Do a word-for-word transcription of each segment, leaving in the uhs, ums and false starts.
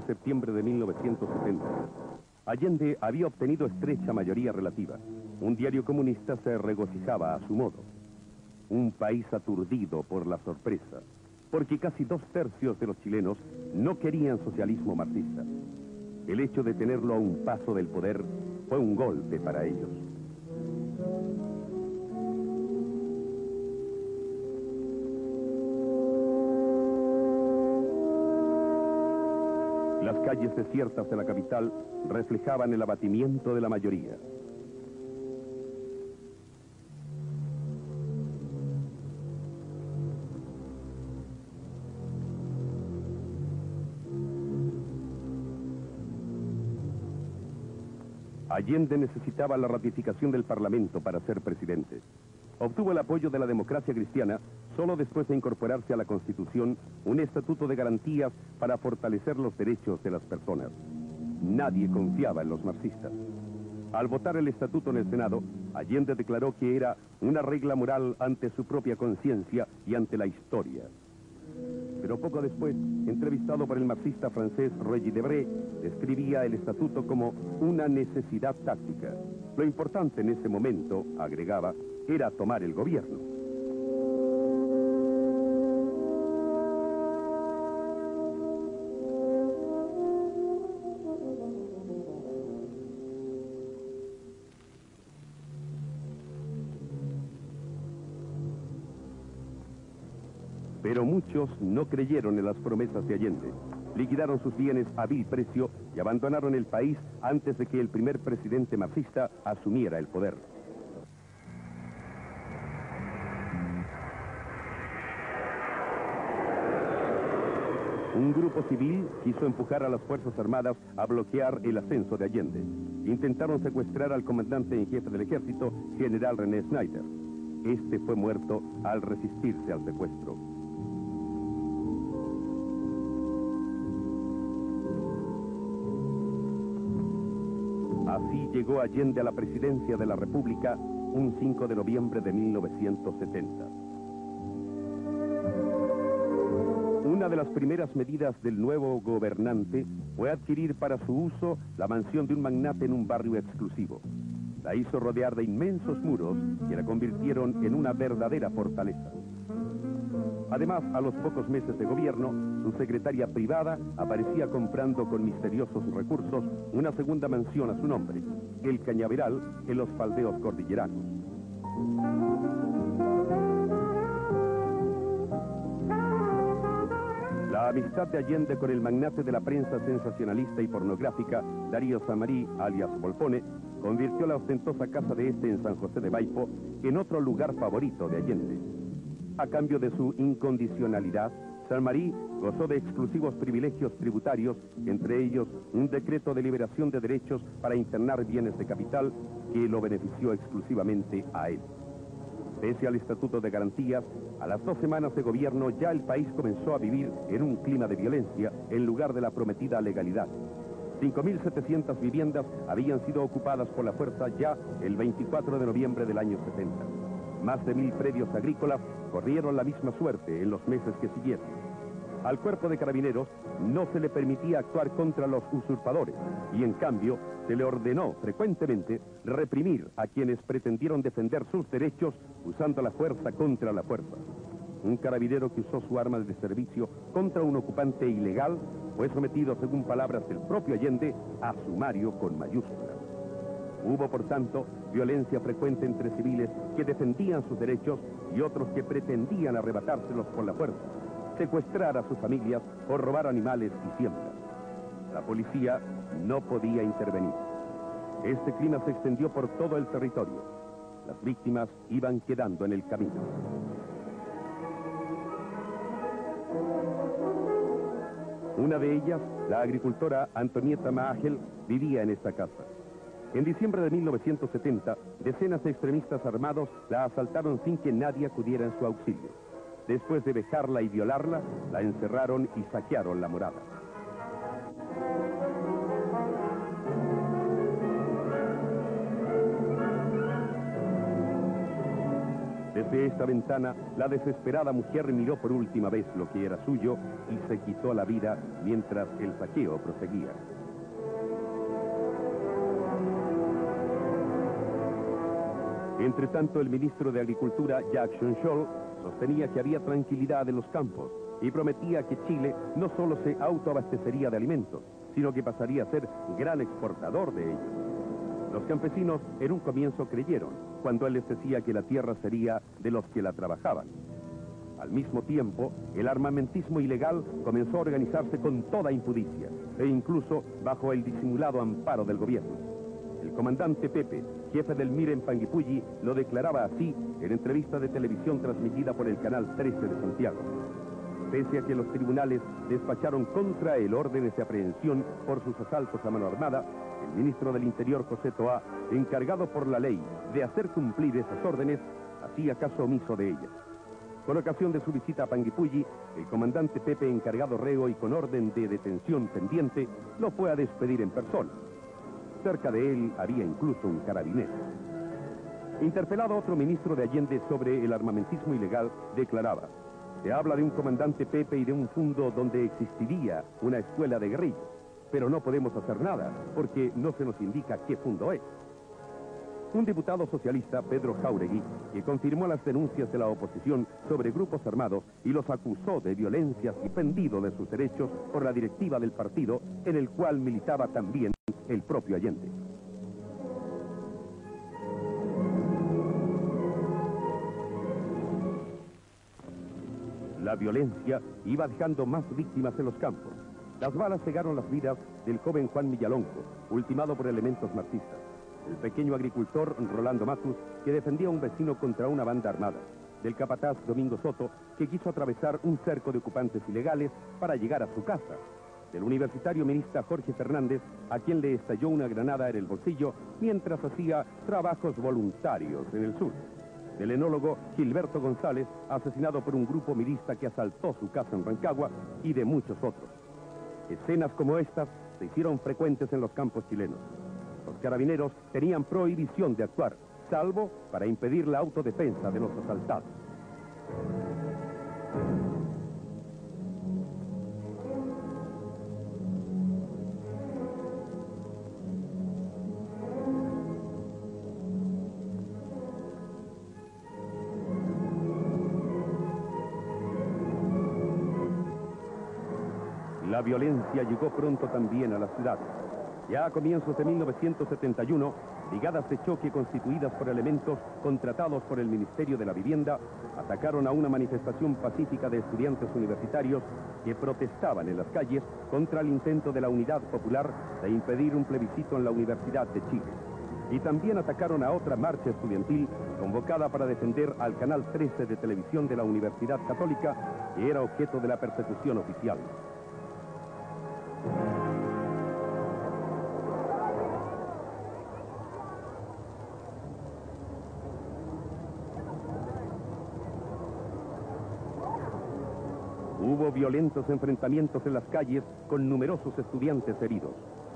septiembre de mil novecientos setenta. Allende había obtenido estrecha mayoría relativa. Un diario comunista se regocijaba a su modo. Un país aturdido por la sorpresa, porque casi dos tercios de los chilenos no querían socialismo marxista. El hecho de tenerlo a un paso del poder fue un golpe para ellos. Las calles desiertas de la capital reflejaban el abatimiento de la mayoría. Allende necesitaba la ratificación del Parlamento para ser presidente. Obtuvo el apoyo de la democracia cristiana solo después de incorporarse a la Constitución un estatuto de garantías para fortalecer los derechos de las personas. Nadie confiaba en los marxistas. Al votar el estatuto en el Senado, Allende declaró que era una regla moral ante su propia conciencia y ante la historia. Pero poco después, entrevistado por el marxista francés Regis Debray, describía el estatuto como una necesidad táctica. Lo importante en ese momento, agregaba, era tomar el gobierno. Pero muchos no creyeron en las promesas de Allende. Liquidaron sus bienes a vil precio y abandonaron el país antes de que el primer presidente marxista asumiera el poder. Un grupo civil quiso empujar a las Fuerzas Armadas a bloquear el ascenso de Allende. Intentaron secuestrar al comandante en jefe del ejército, general René Schneider. Este fue muerto al resistirse al secuestro. Así llegó Allende a la presidencia de la República un cinco de noviembre de mil novecientos setenta. Una de las primeras medidas del nuevo gobernante fue adquirir para su uso la mansión de un magnate en un barrio exclusivo. La hizo rodear de inmensos muros que la convirtieron en una verdadera fortaleza. Además, a los pocos meses de gobierno, su secretaria privada aparecía comprando con misteriosos recursos una segunda mansión a su nombre, el Cañaveral, en los faldeos cordilleranos. La amistad de Allende con el magnate de la prensa sensacionalista y pornográfica, Darío Samarí, alias Volpone, convirtió la ostentosa casa de este en San José de Maipo en otro lugar favorito de Allende. A cambio de su incondicionalidad, Samarí gozó de exclusivos privilegios tributarios, entre ellos un decreto de liberación de derechos para internar bienes de capital que lo benefició exclusivamente a él. Pese al Estatuto de Garantías, a las dos semanas de gobierno ya el país comenzó a vivir en un clima de violencia en lugar de la prometida legalidad. cinco mil setecientas viviendas habían sido ocupadas por la fuerza ya el veinticuatro de noviembre del año setenta. Más de mil predios agrícolas corrieron la misma suerte en los meses que siguieron. Al cuerpo de carabineros no se le permitía actuar contra los usurpadores y en cambio se le ordenó frecuentemente reprimir a quienes pretendieron defender sus derechos usando la fuerza contra la fuerza. Un carabinero que usó su arma de servicio contra un ocupante ilegal fue sometido, según palabras del propio Allende, a sumario con mayúsculas. Hubo, por tanto, violencia frecuente entre civiles que defendían sus derechos y otros que pretendían arrebatárselos por la fuerza, secuestrar a sus familias o robar animales y siembras. La policía no podía intervenir. Este clima se extendió por todo el territorio. Las víctimas iban quedando en el camino. Una de ellas, la agricultora Antonieta Maagel, vivía en esta casa. En diciembre de mil novecientos setenta, decenas de extremistas armados la asaltaron sin que nadie acudiera en su auxilio. Después de vejarla y violarla, la encerraron y saquearon la morada. Desde esta ventana, la desesperada mujer miró por última vez lo que era suyo y se quitó la vida mientras el saqueo proseguía. Entre tanto, el ministro de Agricultura, Jackson Scholl, sostenía que había tranquilidad en los campos y prometía que Chile no solo se autoabastecería de alimentos, sino que pasaría a ser gran exportador de ellos. Los campesinos en un comienzo creyeron, cuando él les decía que la tierra sería de los que la trabajaban. Al mismo tiempo, el armamentismo ilegal comenzó a organizarse con toda impudicia, e incluso bajo el disimulado amparo del gobierno. El comandante Pepe, jefe del M I R en Panguipulli, lo declaraba así en entrevista de televisión transmitida por el Canal trece de Santiago. Pese a que los tribunales despacharon contra él órdenes de aprehensión por sus asaltos a mano armada, el ministro del Interior, José Toá, encargado por la ley de hacer cumplir esas órdenes, hacía caso omiso de ellas. Con ocasión de su visita a Panguipulli, el comandante Pepe, encargado reo y con orden de detención pendiente, lo fue a despedir en persona. Cerca de él había incluso un carabinero. Interpelado otro ministro de Allende sobre el armamentismo ilegal, declaraba: se habla de un comandante Pepe y de un fondo donde existiría una escuela de guerrillas, pero no podemos hacer nada porque no se nos indica qué fondo es. Un diputado socialista, Pedro Jáuregui, que confirmó las denuncias de la oposición sobre grupos armados y los acusó de violencias y suspendido de sus derechos por la directiva del partido, en el cual militaba también el propio Allende. La violencia iba dejando más víctimas en los campos. Las balas cegaron las vidas del joven Juan Millalonco, ultimado por elementos marxistas. El pequeño agricultor Rolando Matus, que defendía a un vecino contra una banda armada. Del capataz Domingo Soto, que quiso atravesar un cerco de ocupantes ilegales para llegar a su casa. Del universitario ministro Jorge Fernández, a quien le estalló una granada en el bolsillo mientras hacía trabajos voluntarios en el sur. Del enólogo Gilberto González, asesinado por un grupo milista que asaltó su casa en Rancagua, y de muchos otros. Escenas como estas se hicieron frecuentes en los campos chilenos. Los carabineros tenían prohibición de actuar, salvo para impedir la autodefensa de los asaltados. La violencia llegó pronto también a la ciudad. Ya a comienzos de mil novecientos setenta y uno, brigadas de choque constituidas por elementos contratados por el Ministerio de la Vivienda atacaron a una manifestación pacífica de estudiantes universitarios que protestaban en las calles contra el intento de la Unidad Popular de impedir un plebiscito en la Universidad de Chile. Y también atacaron a otra marcha estudiantil convocada para defender al Canal trece de televisión de la Universidad Católica, que era objeto de la persecución oficial. Hubo violentos enfrentamientos en las calles con numerosos estudiantes heridos.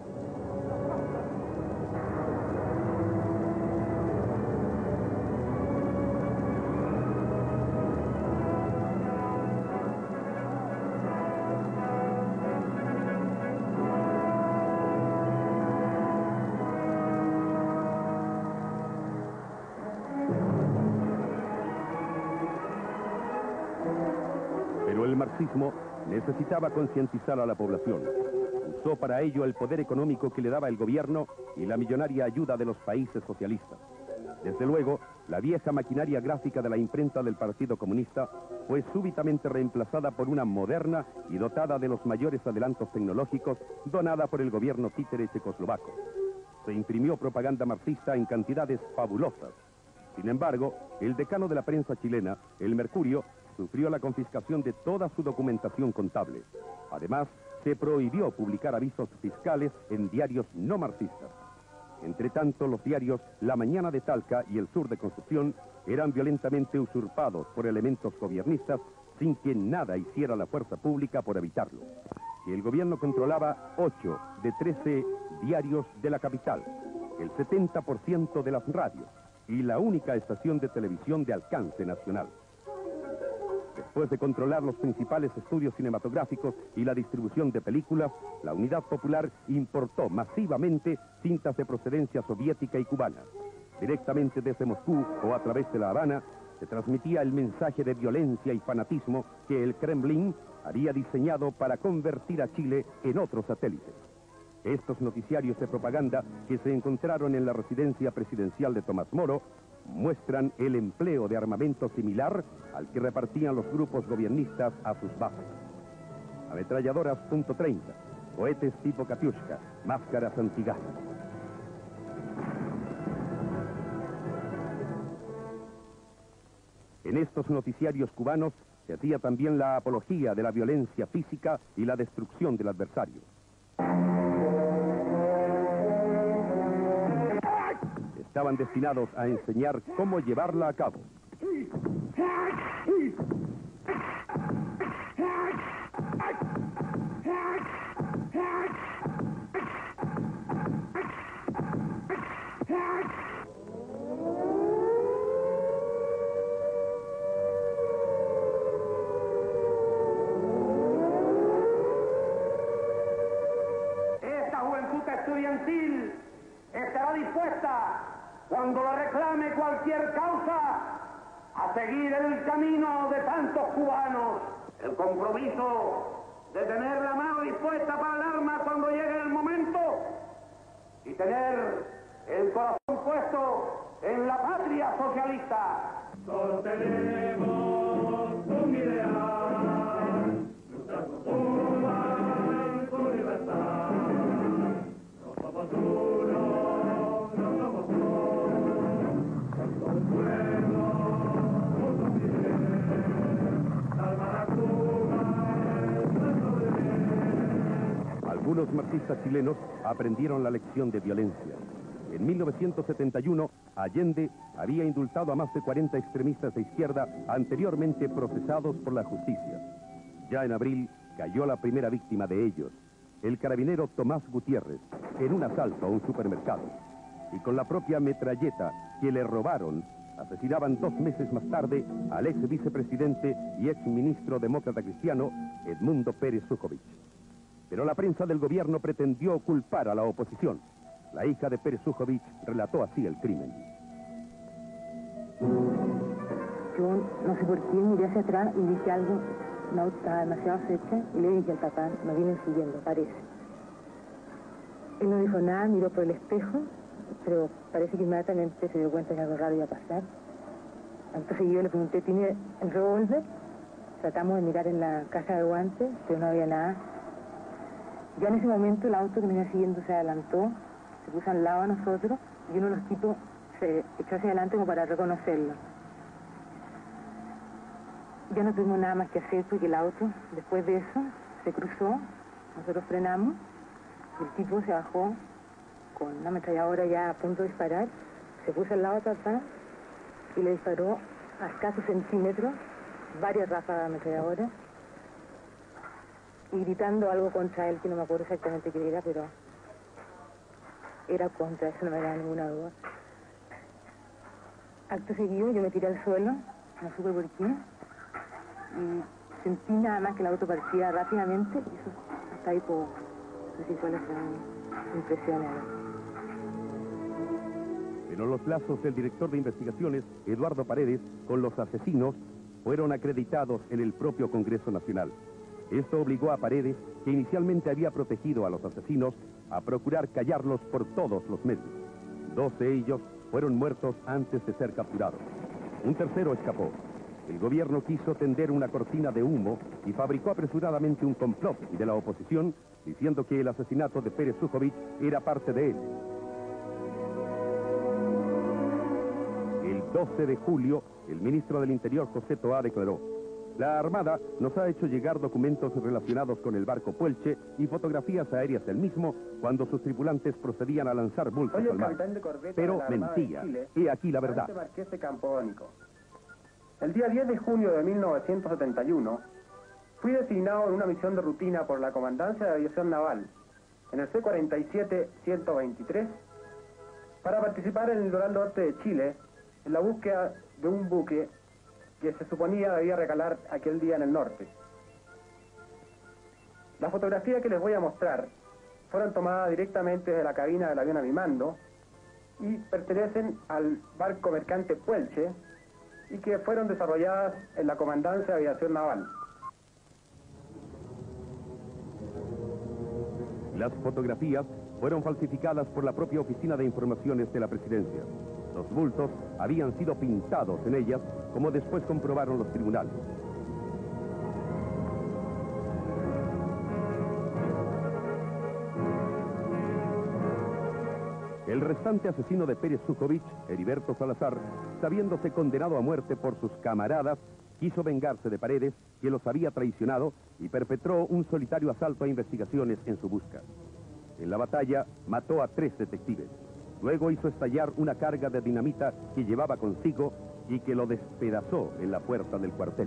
El marxismo necesitaba concientizar a la población. Usó para ello el poder económico que le daba el gobierno y la millonaria ayuda de los países socialistas. Desde luego, la vieja maquinaria gráfica de la imprenta del Partido Comunista fue súbitamente reemplazada por una moderna y dotada de los mayores adelantos tecnológicos, donada por el gobierno títere checoslovaco. Se imprimió propaganda marxista en cantidades fabulosas. Sin embargo, el decano de la prensa chilena, el Mercurio, sufrió la confiscación de toda su documentación contable. Además, se prohibió publicar avisos fiscales en diarios no marxistas. Entre tanto, los diarios La Mañana de Talca y El Sur de Concepción eran violentamente usurpados por elementos gobiernistas sin que nada hiciera la fuerza pública por evitarlo. Y el gobierno controlaba ocho de trece diarios de la capital, el setenta por ciento de las radios, y la única estación de televisión de alcance nacional. Después de controlar los principales estudios cinematográficos y la distribución de películas, la Unidad Popular importó masivamente cintas de procedencia soviética y cubana. Directamente desde Moscú o a través de La Habana, se transmitía el mensaje de violencia y fanatismo que el Kremlin había diseñado para convertir a Chile en otro satélite. Estos noticiarios de propaganda que se encontraron en la residencia presidencial de Tomás Moro muestran el empleo de armamento similar al que repartían los grupos gobiernistas a sus bases. Ametralladoras punto treinta, cohetes tipo Katiushka, máscaras antigas. En estos noticiarios cubanos se hacía también la apología de la violencia física y la destrucción del adversario. Estaban destinados a enseñar cómo llevarla a cabo. Esta juventud estudiantil estará dispuesta, cuando la reclame cualquier causa, a seguir el camino de tantos cubanos. El compromiso de tener la mano dispuesta para el arma cuando llegue el momento y tener el corazón puesto en la patria socialista. Sostenemos un ideal, luchar por Cuba, por libertad. No somos uno, no somos Algunos marxistas chilenos aprendieron la lección de violencia. En mil novecientos setenta y uno, Allende había indultado a más de cuarenta extremistas de izquierda anteriormente procesados por la justicia. Ya en abril cayó la primera víctima de ellos, el carabinero Tomás Gutiérrez, en un asalto a un supermercado. Y con la propia metralleta que le robaron, asesinaban dos meses más tarde al ex vicepresidente y ex ministro demócrata cristiano Edmundo Pérez Sujovic. Pero la prensa del gobierno pretendió culpar a la oposición. La hija de Pérez Sujovic relató así el crimen. Yo no sé por qué miré hacia atrás y vi que algo, un auto estaba demasiado cerca y le dije al papá, nos vienen siguiendo, parece. Él no dijo nada, miró por el espejo, pero parece que inmediatamente se dio cuenta que algo raro iba a pasar. Entonces yo le pregunté, ¿tiene el revólver? Tratamos de mirar en la caja de guantes, pero no había nada. Ya en ese momento el auto que me venía siguiendo se adelantó, se puso al lado de nosotros y uno de los tipos se echó hacia adelante como para reconocerlo. Ya no tuvimos nada más que hacer porque el auto, después de eso, se cruzó, nosotros frenamos, y el tipo se bajó con una ametralladora ya a punto de disparar, se puso al lado de papá y le disparó a escasos centímetros, varias ráfagas de ametralladora, y gritando algo contra él, que no me acuerdo exactamente qué era, pero era contra, eso no me da ninguna duda. Acto seguido yo me tiré al suelo, no supe por qué, y sentí nada más que el auto partía rápidamente, y eso hasta ahí poco. No sé si cuáles fueron mis impresiones. Pero los lazos del director de investigaciones, Eduardo Paredes, con los asesinos, fueron acreditados en el propio Congreso Nacional. Esto obligó a Paredes, que inicialmente había protegido a los asesinos, a procurar callarlos por todos los medios. Dos de ellos fueron muertos antes de ser capturados. Un tercero escapó. El gobierno quiso tender una cortina de humo y fabricó apresuradamente un complot de la oposición, diciendo que el asesinato de Pérez Sujovic era parte de él. El doce de julio, el ministro del Interior, José Toá, declaró: la Armada nos ha hecho llegar documentos relacionados con el barco Puelche y fotografías aéreas del mismo cuando sus tripulantes procedían a lanzar bultos al mar. Pero mentía. He aquí la verdad. Marqués de Campodónico. El día diez de junio de mil novecientos setenta y uno, fui designado en una misión de rutina por la Comandancia de Aviación Naval, en el C cuarenta y siete ciento veintitrés, para participar en el litoral norte de Chile, en la búsqueda de un buque que se suponía debía recalar aquel día en el norte. Las fotografías que les voy a mostrar fueron tomadas directamente de la cabina del avión a mi mando y pertenecen al barco mercante Puelche y que fueron desarrolladas en la Comandancia de Aviación Naval. Las fotografías fueron falsificadas por la propia Oficina de Informaciones de la Presidencia. Los bultos habían sido pintados en ellas, como después comprobaron los tribunales. El restante asesino de Pérez Sujovic, Heriberto Salazar, sabiéndose condenado a muerte por sus camaradas, quiso vengarse de Paredes, que los había traicionado, y perpetró un solitario asalto a investigaciones en su busca. En la batalla mató a tres detectives. Luego hizo estallar una carga de dinamita que llevaba consigo y que lo despedazó en la puerta del cuartel.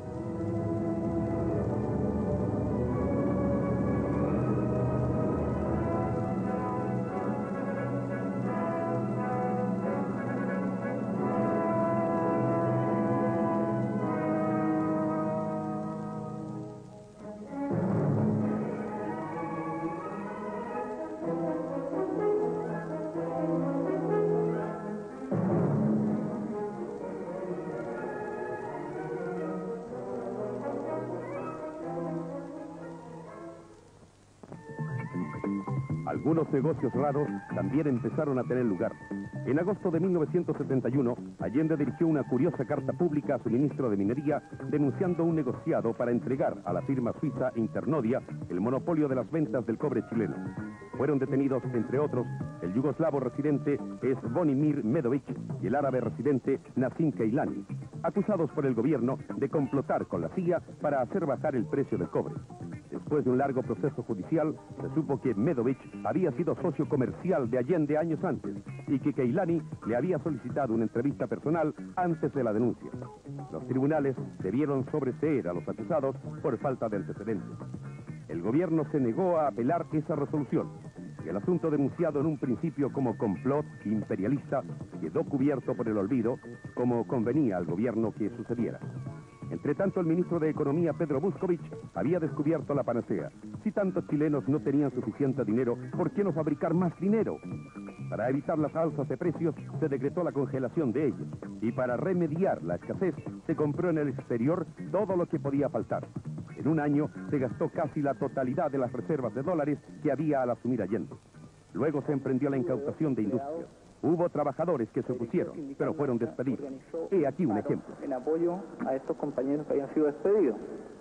Algunos negocios raros también empezaron a tener lugar. En agosto de mil novecientos setenta y uno, Allende dirigió una curiosa carta pública a su ministro de Minería denunciando un negociado para entregar a la firma suiza Internodia el monopolio de las ventas del cobre chileno. Fueron detenidos, entre otros, el yugoslavo residente Zvonimir Medovic y el árabe residente Nasim Keilani, acusados por el gobierno de complotar con la C I A para hacer bajar el precio del cobre. Después de un largo proceso judicial, se supo que Medovic había sido socio comercial de Allende años antes y que Keilani le había solicitado una entrevista personal antes de la denuncia. Los tribunales debieron sobreseer a los acusados por falta de antecedentes. El gobierno se negó a apelar esa resolución y el asunto, denunciado en un principio como complot imperialista, quedó cubierto por el olvido, como convenía al gobierno que sucediera. Entre tanto, el ministro de Economía, Pedro Buscovich, había descubierto la panacea. Si tantos chilenos no tenían suficiente dinero, ¿por qué no fabricar más dinero? Para evitar las alzas de precios, se decretó la congelación de ellos. Y para remediar la escasez, se compró en el exterior todo lo que podía faltar. En un año, se gastó casi la totalidad de las reservas de dólares que había al asumir Allende. Luego se emprendió la incautación de industrias. Hubo trabajadores que se opusieron, pero fueron despedidos. He aquí un ejemplo. En apoyo a estos compañeros que habían sido despedidos.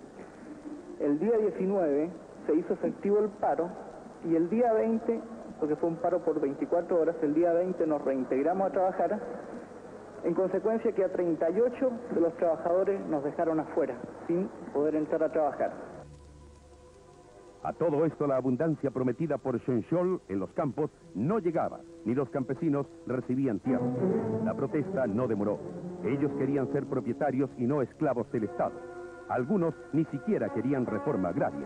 El día diecinueve se hizo efectivo el paro y el día veinte, porque fue un paro por veinticuatro horas, el día veinte nos reintegramos a trabajar, en consecuencia que a treinta y ocho de los trabajadores nos dejaron afuera, sin poder entrar a trabajar. A todo esto, la abundancia prometida por Schoenstoll en los campos no llegaba, ni los campesinos recibían tierra. La protesta no demoró. Ellos querían ser propietarios y no esclavos del Estado. Algunos ni siquiera querían reforma agraria.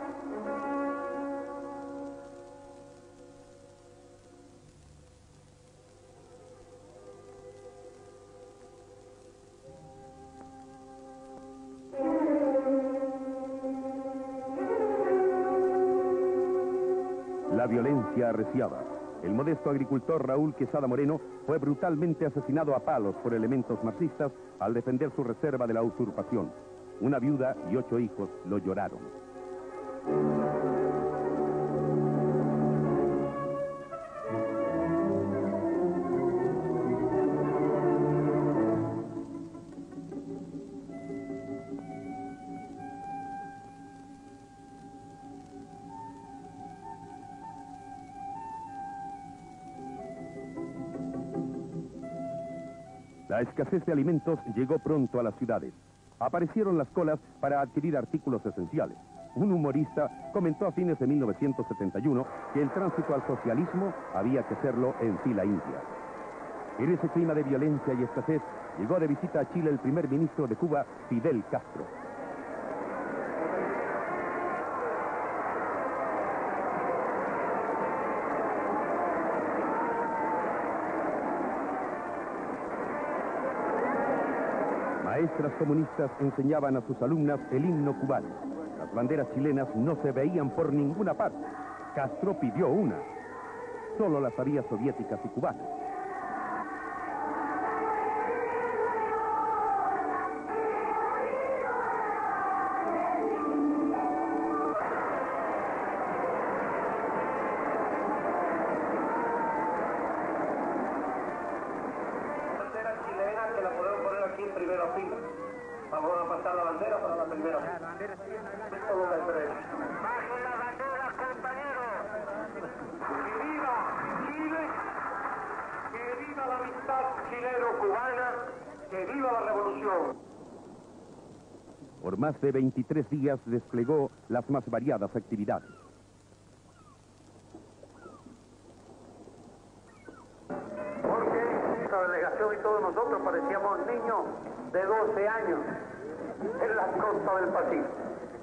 La violencia arreciaba. El modesto agricultor Raúl Quesada Moreno fue brutalmente asesinado a palos por elementos marxistas al defender su reserva de la usurpación. Una viuda y ocho hijos lo lloraron. La escasez de alimentos llegó pronto a las ciudades. Aparecieron las colas para adquirir artículos esenciales. Un humorista comentó a fines de mil novecientos setenta y uno que el tránsito al socialismo había que hacerlo en fila india. En ese clima de violencia y escasez llegó de visita a Chile el primer ministro de Cuba, Fidel Castro. Maestras comunistas enseñaban a sus alumnas el himno cubano. Las banderas chilenas no se veían por ninguna parte. Castro pidió una. Solo las había soviéticas y cubanas. Vamos a pasar la bandera para la primera fila. La bandera chilena. ¡Bajen la bandera, compañeros! ¡Que viva Chile! ¡Que viva la amistad chileno-cubana! ¡Que viva la revolución! Por más de veintitrés días desplegó las más variadas actividades. Porque esta delegación y todos nosotros parecíamos niños de doce años en la costa del Pacífico.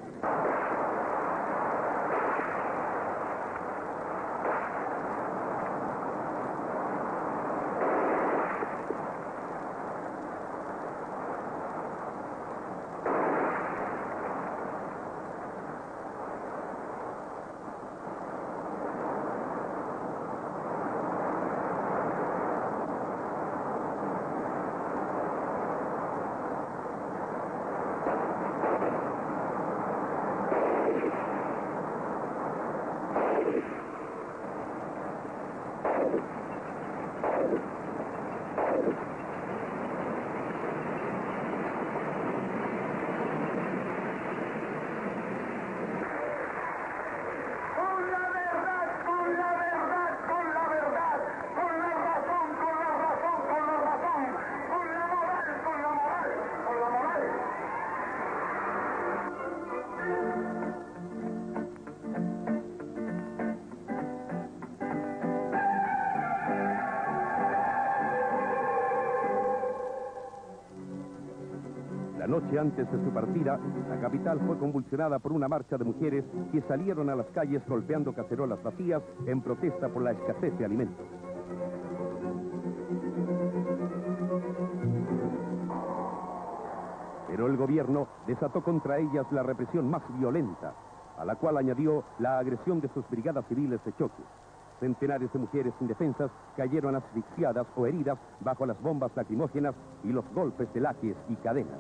La noche antes de su partida, la capital fue convulsionada por una marcha de mujeres que salieron a las calles golpeando cacerolas vacías en protesta por la escasez de alimentos. Pero el gobierno desató contra ellas la represión más violenta, a la cual añadió la agresión de sus brigadas civiles de choque. Centenares de mujeres indefensas cayeron asfixiadas o heridas bajo las bombas lacrimógenas y los golpes de lajes y cadenas.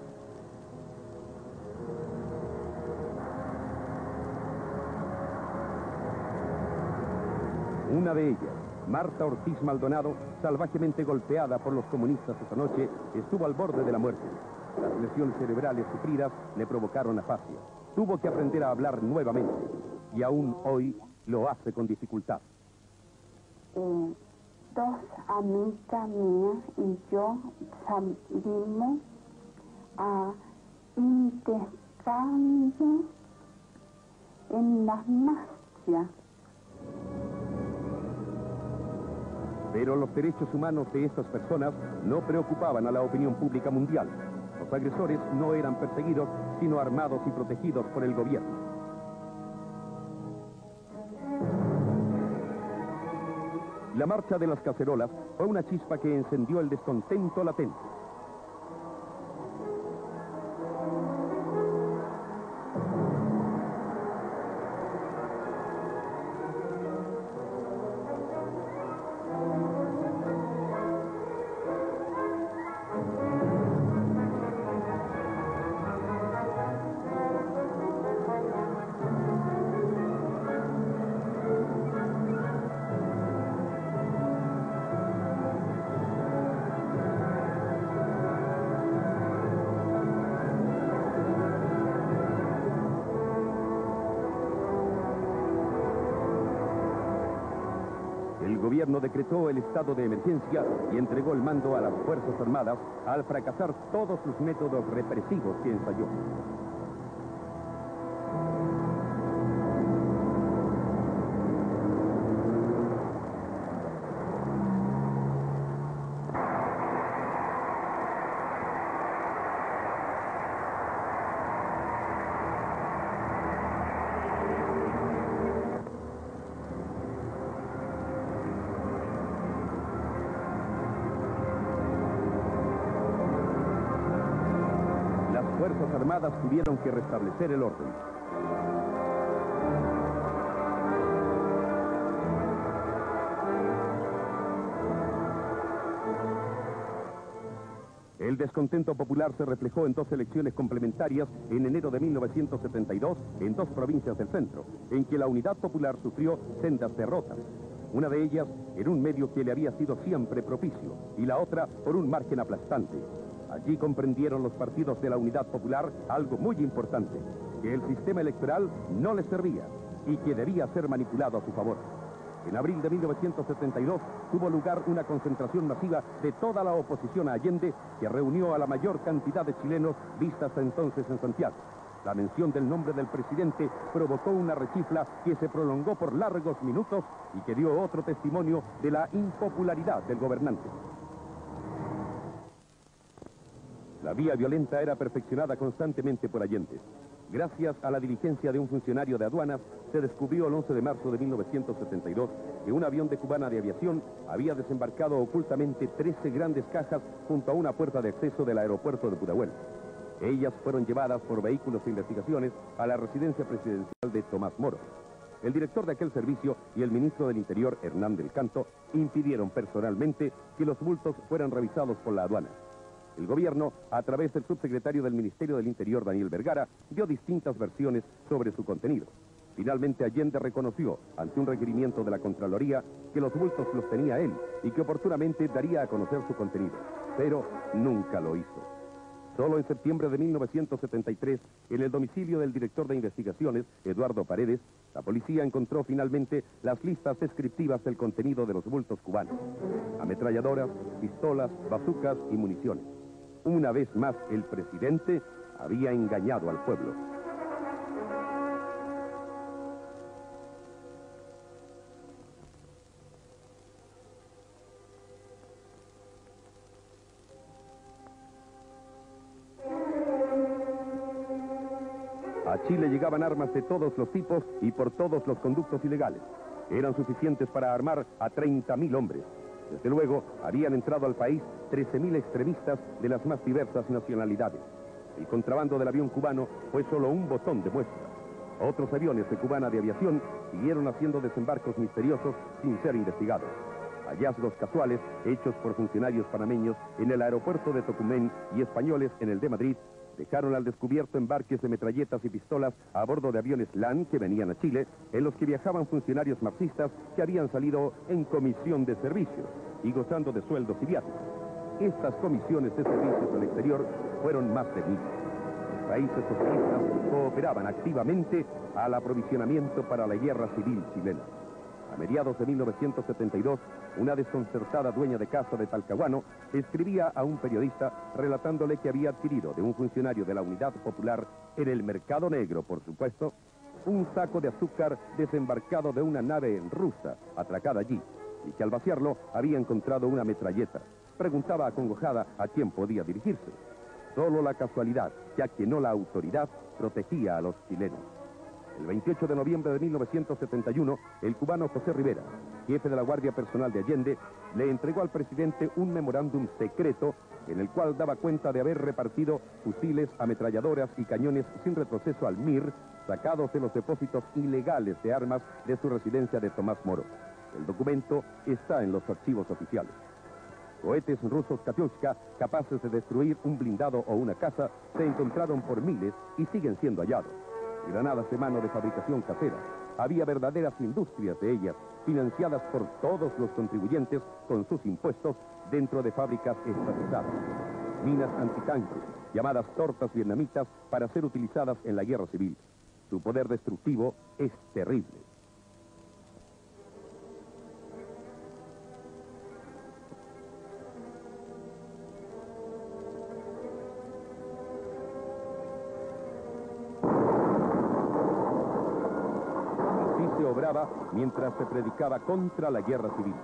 Una de ellas, Marta Ortiz Maldonado, salvajemente golpeada por los comunistas esa noche, estuvo al borde de la muerte. Las lesiones cerebrales sufridas le provocaron afasia. Tuvo que aprender a hablar nuevamente y aún hoy lo hace con dificultad. Eh, dos amigas mías y yo salimos a intercambio en las marchas. Pero los derechos humanos de estas personas no preocupaban a la opinión pública mundial. Los agresores no eran perseguidos, sino armados y protegidos por el gobierno. La marcha de las cacerolas fue una chispa que encendió el descontento latente. El gobierno decretó el estado de emergencia y entregó el mando a las Fuerzas Armadas al fracasar todos los métodos represivos que ensayó. Fuerzas Armadas tuvieron que restablecer el orden. El descontento popular se reflejó en dos elecciones complementarias en enero de mil novecientos setenta y dos en dos provincias del centro, en que la Unidad Popular sufrió sendas derrotas. Una de ellas en un medio que le había sido siempre propicio, y la otra por un margen aplastante. Allí comprendieron los partidos de la Unidad Popular algo muy importante, que el sistema electoral no les servía y que debía ser manipulado a su favor. En abril de mil novecientos setenta y dos tuvo lugar una concentración masiva de toda la oposición a Allende, que reunió a la mayor cantidad de chilenos vista hasta entonces en Santiago. La mención del nombre del presidente provocó una rechifla que se prolongó por largos minutos y que dio otro testimonio de la impopularidad del gobernante. La vía violenta era perfeccionada constantemente por Allende. Gracias a la diligencia de un funcionario de aduanas, se descubrió el once de marzo de mil novecientos setenta y dos que un avión de Cubana de Aviación había desembarcado ocultamente trece grandes cajas junto a una puerta de acceso del aeropuerto de Pudahuel. Ellas fueron llevadas por vehículos de investigaciones a la residencia presidencial de Tomás Moro. El director de aquel servicio y el ministro del Interior, Hernán del Canto, impidieron personalmente que los bultos fueran revisados por la aduana. El gobierno, a través del subsecretario del Ministerio del Interior, Daniel Vergara, dio distintas versiones sobre su contenido. Finalmente, Allende reconoció, ante un requerimiento de la Contraloría, que los bultos los tenía él y que oportunamente daría a conocer su contenido, pero nunca lo hizo. Solo en septiembre de mil novecientos setenta y tres, en el domicilio del director de investigaciones, Eduardo Paredes, la policía encontró finalmente las listas descriptivas del contenido de los bultos cubanos: ametralladoras, pistolas, bazucas y municiones. Una vez más, el presidente había engañado al pueblo. A Chile llegaban armas de todos los tipos y por todos los conductos ilegales. Eran suficientes para armar a treinta mil hombres. Desde luego, habían entrado al país trece mil extremistas de las más diversas nacionalidades. El contrabando del avión cubano fue solo un botón de muestra. Otros aviones de Cubana de Aviación siguieron haciendo desembarcos misteriosos sin ser investigados. Hallazgos casuales, hechos por funcionarios panameños en el aeropuerto de Tocumen y españoles en el de Madrid, dejaron al descubierto embarques de metralletas y pistolas a bordo de aviones LAN que venían a Chile, en los que viajaban funcionarios marxistas que habían salido en comisión de servicios y gozando de sueldos y viáticos. Estas comisiones de servicios al exterior fueron más de mil. Los países socialistas cooperaban activamente al aprovisionamiento para la guerra civil chilena. A mediados de mil novecientos setenta y dos, una desconcertada dueña de casa de Talcahuano escribía a un periodista relatándole que había adquirido de un funcionario de la Unidad Popular, en el mercado negro, por supuesto, un saco de azúcar desembarcado de una nave rusa atracada allí, y que al vaciarlo había encontrado una metralleta. Preguntaba acongojada a quién podía dirigirse. Solo la casualidad, ya que no la autoridad, protegía a los chilenos. El veintiocho de noviembre de mil novecientos setenta y uno, el cubano José Rivera, jefe de la Guardia Personal de Allende, le entregó al presidente un memorándum secreto en el cual daba cuenta de haber repartido fusiles, ametralladoras y cañones sin retroceso al M I R, sacados de los depósitos ilegales de armas de su residencia de Tomás Moro. El documento está en los archivos oficiales. Cohetes rusos Katyushka, capaces de destruir un blindado o una casa, se encontraron por miles y siguen siendo hallados. Granadas de mano de fabricación casera. Había verdaderas industrias de ellas, financiadas por todos los contribuyentes con sus impuestos dentro de fábricas estatizadas. Minas antitanque, llamadas tortas vietnamitas, para ser utilizadas en la guerra civil. Su poder destructivo es terrible. Se obraba mientras se predicaba contra la guerra civil.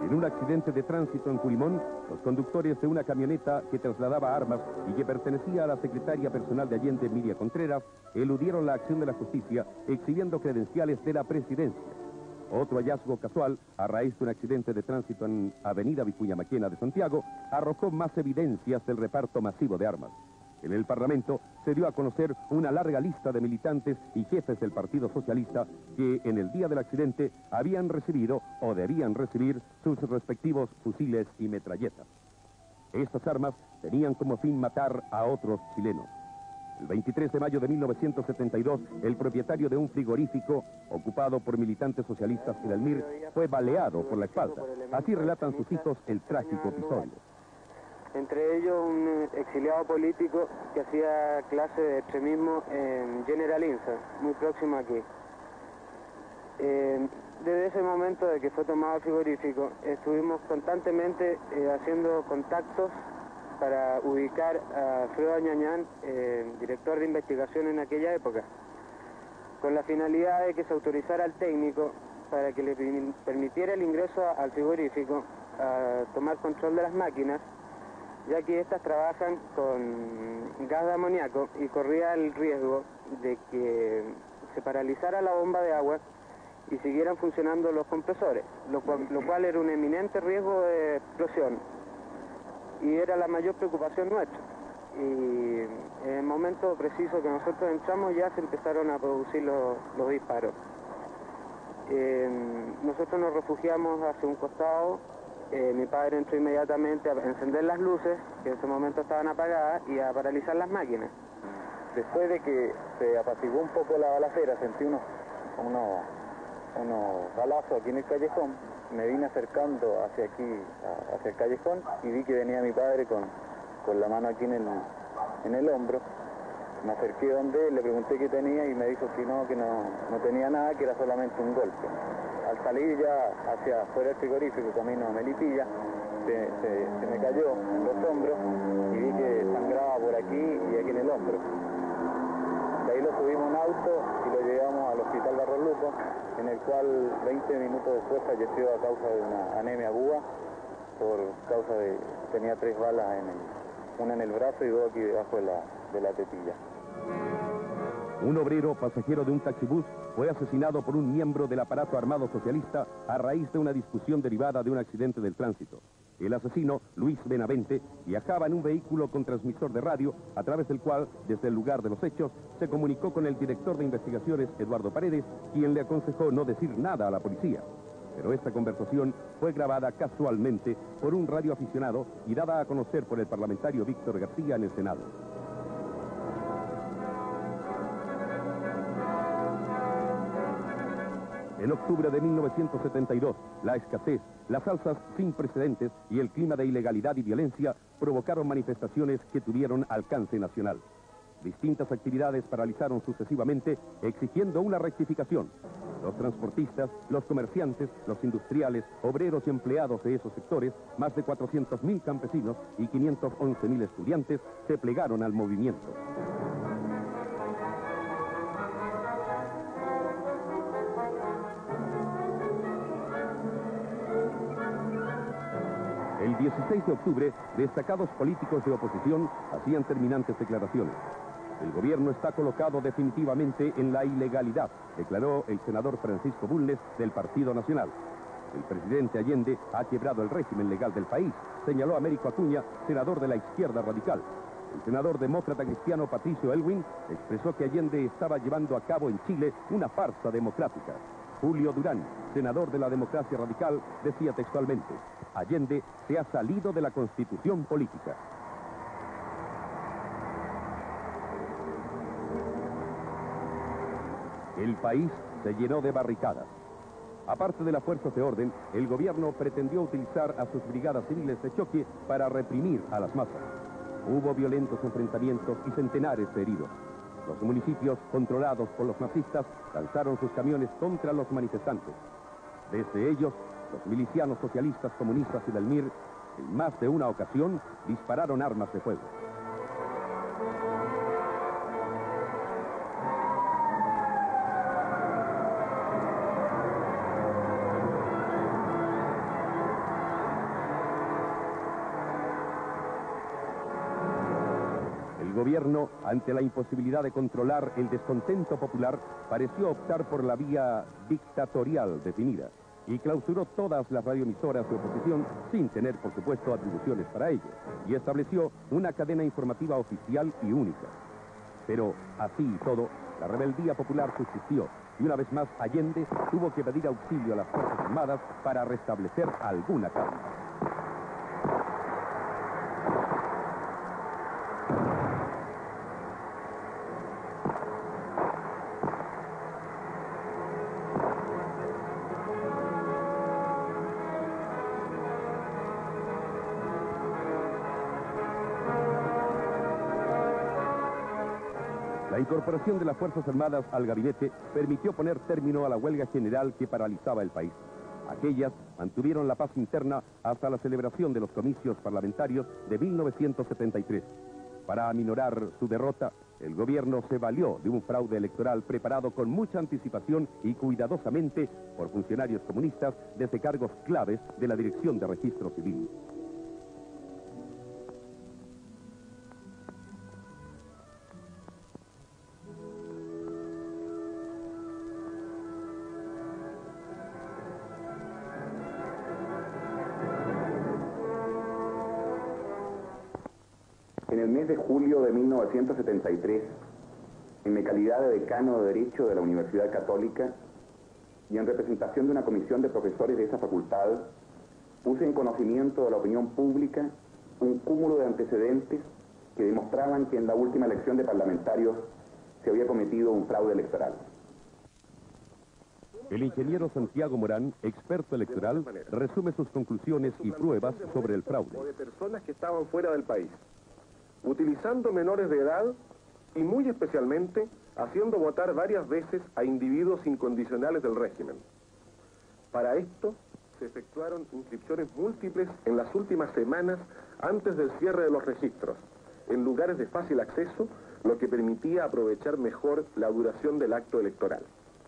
En un accidente de tránsito en Culimón, los conductores de una camioneta que trasladaba armas y que pertenecía a la secretaria personal de Allende, Miria Contreras, eludieron la acción de la justicia exhibiendo credenciales de la presidencia. Otro hallazgo casual, a raíz de un accidente de tránsito en Avenida Vicuña Maquena de Santiago, arrojó más evidencias del reparto masivo de armas. En el Parlamento se dio a conocer una larga lista de militantes y jefes del Partido Socialista que en el día del accidente habían recibido o debían recibir sus respectivos fusiles y metralletas. Estas armas tenían como fin matar a otros chilenos. El veintitrés de mayo de mil novecientos setenta y dos, el propietario de un frigorífico ocupado por militantes socialistas en el M I R fue baleado por la espalda. Así relatan sus hijos el trágico episodio. Entre ellos un exiliado político que hacía clase de extremismo en General Insa, muy próximo aquí. Eh, desde ese momento de que fue tomado el frigorífico, estuvimos constantemente eh, haciendo contactos para ubicar a Alfredo Añañán, eh, director de investigación en aquella época, con la finalidad de que se autorizara al técnico para que le permitiera el ingreso al frigorífico a tomar control de las máquinas, ya que estas trabajan con gas de amoníaco y corría el riesgo de que se paralizara la bomba de agua y siguieran funcionando los compresores, lo cual, lo cual era un eminente riesgo de explosión y era la mayor preocupación nuestra. Y en el momento preciso que nosotros entramos ya se empezaron a producir los, los disparos. Eh, nosotros nos refugiamos hacia un costado. Eh, mi padre entró inmediatamente a encender las luces, que en ese momento estaban apagadas, y a paralizar las máquinas. Después de que se apaciguó un poco la balacera, sentí unos, unos, unos balazos aquí en el callejón, me vine acercando hacia aquí, a, hacia el callejón, y vi que venía mi padre con, con la mano aquí en el, en el hombro. Me acerqué donde él, le pregunté qué tenía y me dijo que no, que no, no tenía nada, que era solamente un golpe. Al salir ya hacia afuera del frigorífico, camino a Melipilla, se, se, se me cayó en los hombros y vi que sangraba por aquí y aquí en el hombro. De ahí lo subimos a un auto y lo llevamos al hospital Barros Luco, en el cual veinte minutos después falleció a causa de una anemia aguda, por causa de, tenía tres balas, en el, una en el brazo y dos aquí debajo de la, de la tetilla. Un obrero pasajero de un taxibús fue asesinado por un miembro del aparato armado socialista a raíz de una discusión derivada de un accidente del tránsito. El asesino, Luis Benavente, viajaba en un vehículo con transmisor de radio, a través del cual, desde el lugar de los hechos, se comunicó con el director de investigaciones, Eduardo Paredes, quien le aconsejó no decir nada a la policía. Pero esta conversación fue grabada casualmente por un radioaficionado y dada a conocer por el parlamentario Víctor García en el Senado. En octubre de mil novecientos setenta y dos, la escasez, las alzas sin precedentes y el clima de ilegalidad y violencia provocaron manifestaciones que tuvieron alcance nacional. Distintas actividades paralizaron sucesivamente, exigiendo una rectificación. Los transportistas, los comerciantes, los industriales, obreros y empleados de esos sectores, más de cuatrocientos mil campesinos y quinientos once mil estudiantes se plegaron al movimiento. El dieciséis de octubre, destacados políticos de oposición hacían terminantes declaraciones. El gobierno está colocado definitivamente en la ilegalidad, declaró el senador Francisco Bulnes del Partido Nacional. El presidente Allende ha quebrado el régimen legal del país, señaló Américo Acuña, senador de la izquierda radical. El senador demócrata cristiano Patricio Elwin expresó que Allende estaba llevando a cabo en Chile una farsa democrática. Julio Durán, senador de la democracia radical, decía textualmente: Allende se ha salido de la constitución política. El país se llenó de barricadas. Aparte de las fuerzas de orden, el gobierno pretendió utilizar a sus brigadas civiles de choque para reprimir a las masas. Hubo violentos enfrentamientos y centenares de heridos. Los municipios controlados por los nazistas lanzaron sus camiones contra los manifestantes. Desde ellos, los milicianos socialistas comunistas y del M I R, en más de una ocasión, dispararon armas de fuego. gobierno, ante la imposibilidad de controlar el descontento popular, pareció optar por la vía dictatorial definida y clausuró todas las radioemisoras de oposición sin tener, por supuesto, atribuciones para ello, y estableció una cadena informativa oficial y única. Pero, así y todo, la rebeldía popular subsistió, y una vez más Allende tuvo que pedir auxilio a las Fuerzas Armadas para restablecer alguna calma. La incorporación de las Fuerzas Armadas al gabinete permitió poner término a la huelga general que paralizaba el país. Aquellas mantuvieron la paz interna hasta la celebración de los comicios parlamentarios de mil novecientos setenta y tres. Para aminorar su derrota, el gobierno se valió de un fraude electoral preparado con mucha anticipación y cuidadosamente por funcionarios comunistas desde cargos claves de la Dirección de Registro Civil. En el mes de julio de mil novecientos setenta y tres, en mi calidad de decano de Derecho de la Universidad Católica y en representación de una comisión de profesores de esa facultad, puse en conocimiento de la opinión pública un cúmulo de antecedentes que demostraban que en la última elección de parlamentarios se había cometido un fraude electoral. El ingeniero Santiago Morán, experto electoral, resume sus conclusiones y pruebas sobre el fraude. O de personas que estaban fuera del país, utilizando menores de edad y muy especialmente haciendo votar varias veces a individuos incondicionales del régimen. Para esto se efectuaron inscripciones múltiples en las últimas semanas antes del cierre de los registros, en lugares de fácil acceso, lo que permitía aprovechar mejor la duración del acto electoral.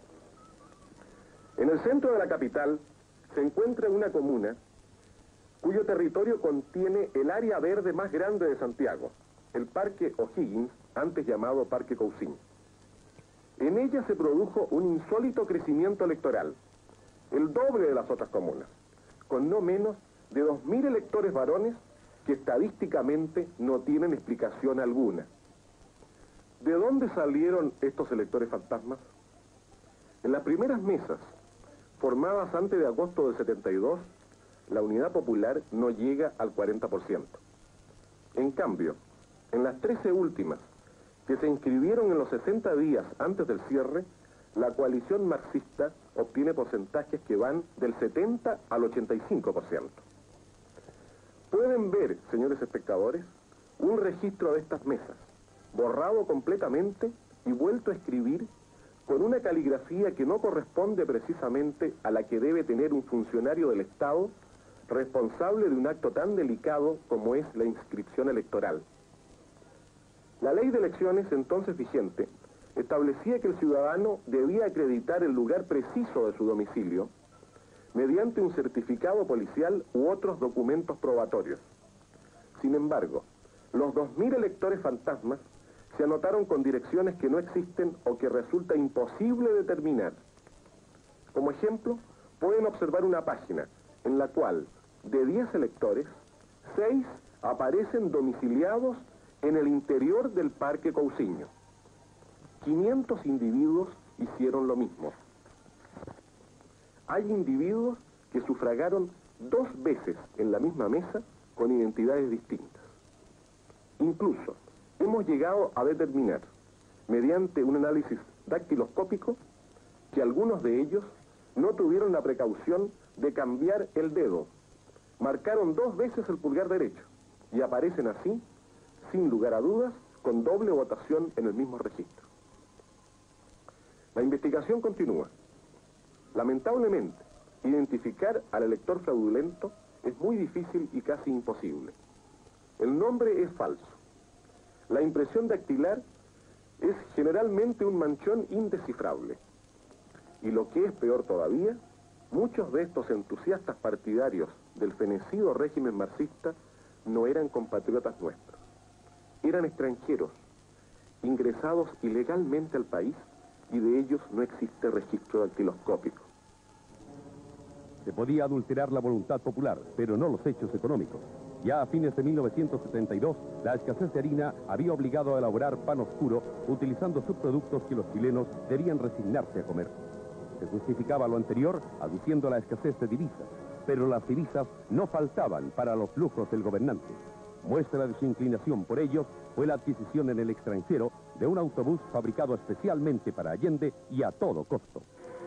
En el centro de la capital se encuentra una comuna cuyo territorio contiene el área verde más grande de Santiago, el Parque O'Higgins, antes llamado Parque Cousiño. En ella se produjo un insólito crecimiento electoral, el doble de las otras comunas, con no menos de dos mil electores varones que estadísticamente no tienen explicación alguna. ¿De dónde salieron estos electores fantasmas? En las primeras mesas, formadas antes de agosto del setenta y dos, la unidad popular no llega al cuarenta por ciento. En cambio, en las trece últimas, que se inscribieron en los sesenta días antes del cierre, la coalición marxista obtiene porcentajes que van del setenta al ochenta y cinco por ciento. Pueden ver, señores espectadores, un registro de estas mesas, borrado completamente y vuelto a escribir con una caligrafía que no corresponde precisamente a la que debe tener un funcionario del Estado responsable de un acto tan delicado como es la inscripción electoral. La ley de elecciones, entonces vigente, establecía que el ciudadano debía acreditar el lugar preciso de su domicilio mediante un certificado policial u otros documentos probatorios. Sin embargo, los dos mil electores fantasmas se anotaron con direcciones que no existen o que resulta imposible determinar. Como ejemplo, pueden observar una página en la cual, de diez electores, seis aparecen domiciliados en el interior del Parque Cousiño. quinientos individuos hicieron lo mismo. Hay individuos que sufragaron dos veces en la misma mesa con identidades distintas. Incluso, hemos llegado a determinar, mediante un análisis dactiloscópico, que algunos de ellos no tuvieron la precaución de cambiar el dedo. Marcaron dos veces el pulgar derecho y aparecen así, sin lugar a dudas, con doble votación en el mismo registro. La investigación continúa. Lamentablemente, identificar al elector fraudulento es muy difícil y casi imposible. El nombre es falso. La impresión dactilar es generalmente un manchón indescifrable. Y lo que es peor todavía, muchos de estos entusiastas partidarios del fenecido régimen marxista no eran compatriotas nuestros. Eran extranjeros, ingresados ilegalmente al país y de ellos no existe registro dactiloscópico. Se podía adulterar la voluntad popular, pero no los hechos económicos. Ya a fines de mil novecientos setenta y dos, la escasez de harina había obligado a elaborar pan oscuro utilizando subproductos que los chilenos debían resignarse a comer. Se justificaba lo anterior aduciendo la escasez de divisas, pero las divisas no faltaban para los lujos del gobernante. Muestra de su inclinación por ellos fue la adquisición en el extranjero de un autobús fabricado especialmente para Allende y a todo costo.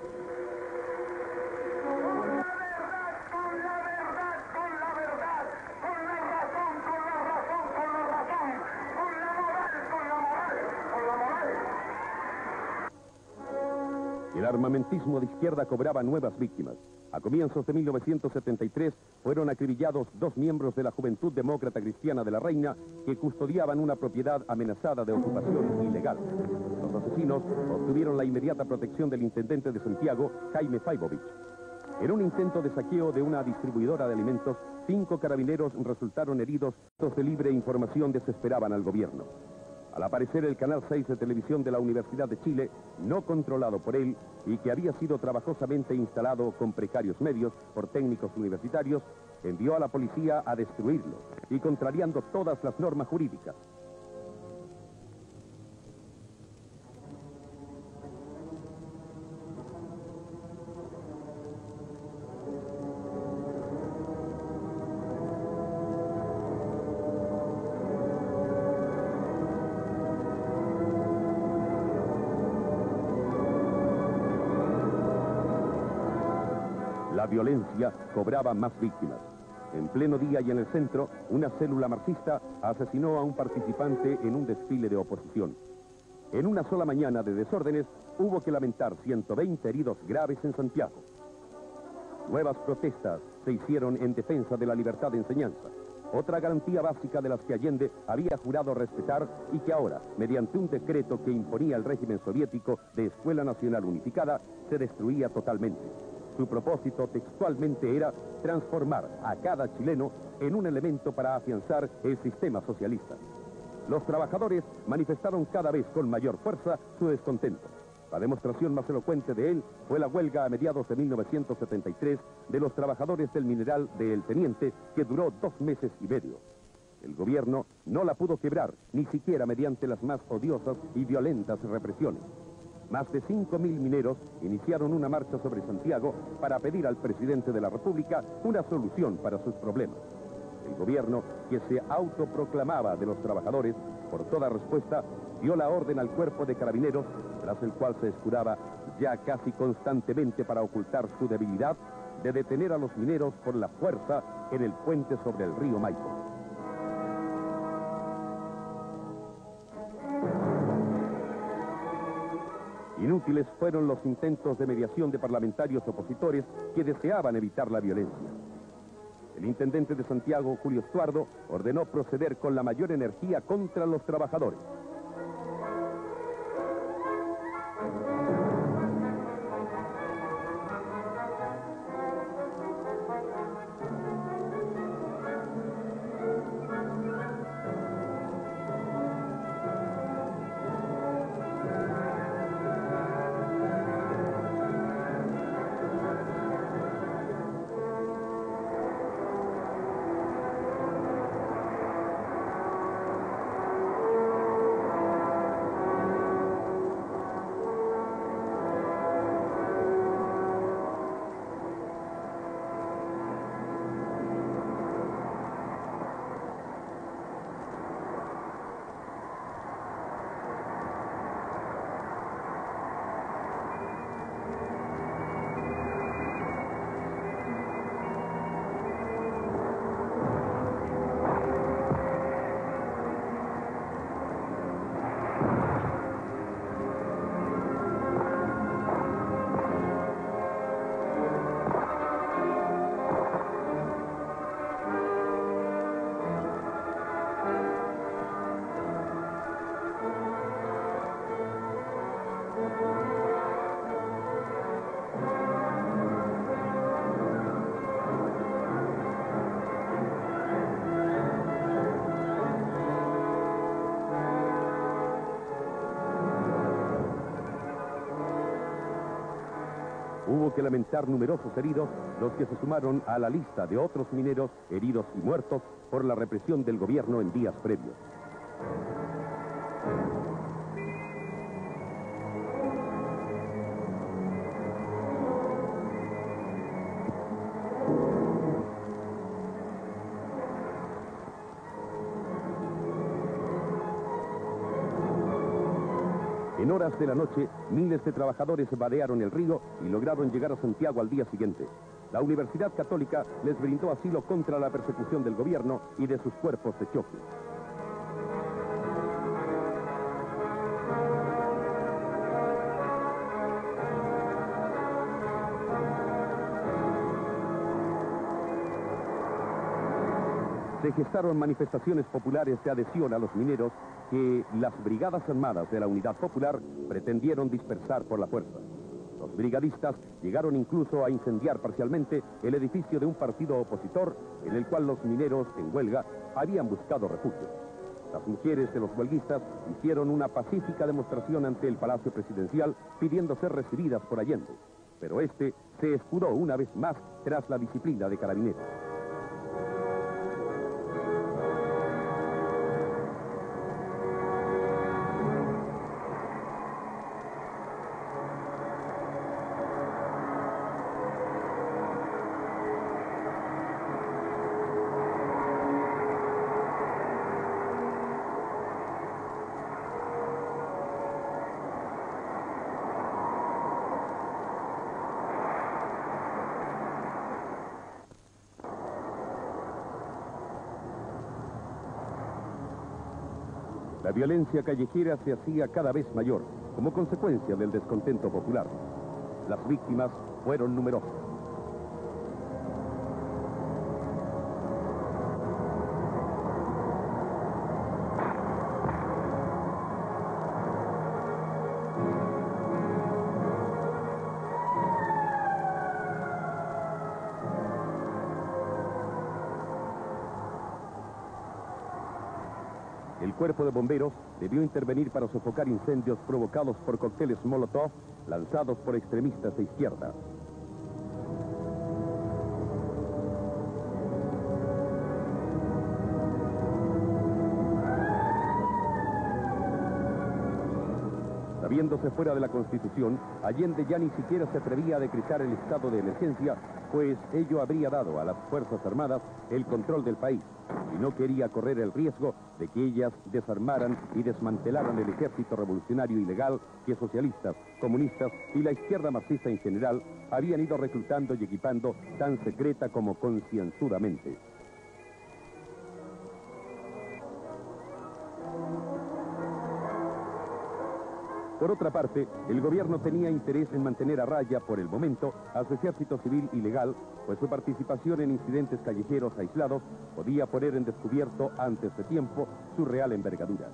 El armamentismo de izquierda cobraba nuevas víctimas. A comienzos de mil novecientos setenta y tres fueron acribillados dos miembros de la Juventud Demócrata Cristiana de la Reina que custodiaban una propiedad amenazada de ocupación ilegal. Los asesinos obtuvieron la inmediata protección del intendente de Santiago, Jaime Faibovich. En un intento de saqueo de una distribuidora de alimentos, cinco carabineros resultaron heridos. Los de libre información desesperaban al gobierno. Al aparecer el Canal seis de televisión de la Universidad de Chile, no controlado por él y que había sido trabajosamente instalado con precarios medios por técnicos universitarios, envió a la policía a destruirlo y contrariando todas las normas jurídicas. La violencia cobraba más víctimas. En pleno día y en el centro, una célula marxista asesinó a un participante en un desfile de oposición. En una sola mañana de desórdenes, hubo que lamentar ciento veinte heridos graves en Santiago. Nuevas protestas se hicieron en defensa de la libertad de enseñanza, otra garantía básica de las que Allende había jurado respetar y que ahora, mediante un decreto que imponía el régimen soviético de Escuela Nacional Unificada, se destruía totalmente. Su propósito textualmente era transformar a cada chileno en un elemento para afianzar el sistema socialista. Los trabajadores manifestaron cada vez con mayor fuerza su descontento. La demostración más elocuente de él fue la huelga a mediados de mil novecientos setenta y tres de los trabajadores del mineral de El Teniente, que duró dos meses y medio. El gobierno no la pudo quebrar, ni siquiera mediante las más odiosas y violentas represiones. Más de cinco mil mineros iniciaron una marcha sobre Santiago para pedir al presidente de la República una solución para sus problemas. El gobierno, que se autoproclamaba de los trabajadores, por toda respuesta, dio la orden al cuerpo de carabineros, tras el cual se escudaba ya casi constantemente para ocultar su debilidad, de detener a los mineros por la fuerza en el puente sobre el río Maipo. Inútiles fueron los intentos de mediación de parlamentarios opositores que deseaban evitar la violencia. El intendente de Santiago, Julio Estuardo, ordenó proceder con la mayor energía contra los trabajadores. Hubo que lamentar numerosos heridos, los que se sumaron a la lista de otros mineros heridos y muertos por la represión del gobierno en días previos. En horas de la noche, miles de trabajadores vadearon el río y lograron llegar a Santiago al día siguiente. La Universidad Católica les brindó asilo contra la persecución del gobierno y de sus cuerpos de choque. Se gestaron manifestaciones populares de adhesión a los mineros que las brigadas armadas de la Unidad Popular pretendieron dispersar por la fuerza. Los brigadistas llegaron incluso a incendiar parcialmente el edificio de un partido opositor en el cual los mineros en huelga habían buscado refugio. Las mujeres de los huelguistas hicieron una pacífica demostración ante el Palacio Presidencial pidiendo ser recibidas por Allende, pero este se escudó una vez más tras la disciplina de Carabineros. La violencia callejera se hacía cada vez mayor, como consecuencia del descontento popular. Las víctimas fueron numerosas. El cuerpo de bomberos debió intervenir para sofocar incendios provocados por cócteles Molotov lanzados por extremistas de izquierda. Sabiéndose fuera de la Constitución, Allende ya ni siquiera se atrevía a decretar el estado de emergencia, pues ello habría dado a las Fuerzas Armadas el control del país, y no quería correr el riesgo de que ellas desarmaran y desmantelaran el ejército revolucionario ilegal que socialistas, comunistas y la izquierda marxista en general habían ido reclutando y equipando tan secreta como concienzudamente. Por otra parte, el gobierno tenía interés en mantener a raya, por el momento, a su ejército civil ilegal, pues su participación en incidentes callejeros aislados podía poner en descubierto antes de tiempo su real envergadura.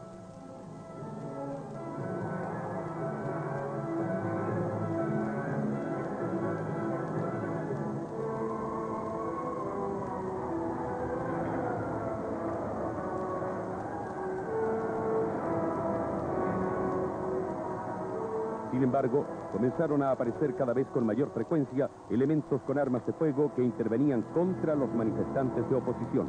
Sin embargo, comenzaron a aparecer cada vez con mayor frecuencia elementos con armas de fuego que intervenían contra los manifestantes de oposición.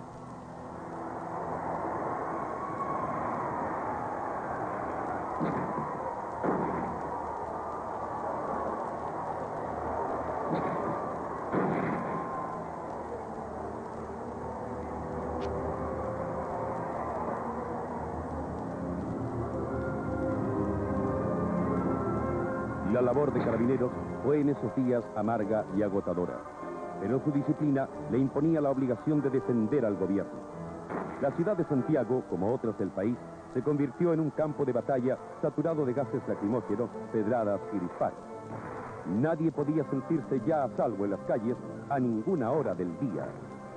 La labor de Carabineros fue en esos días amarga y agotadora, pero su disciplina le imponía la obligación de defender al gobierno. La ciudad de Santiago, como otras del país, se convirtió en un campo de batalla saturado de gases lacrimógenos, pedradas y disparos. Nadie podía sentirse ya a salvo en las calles a ninguna hora del día.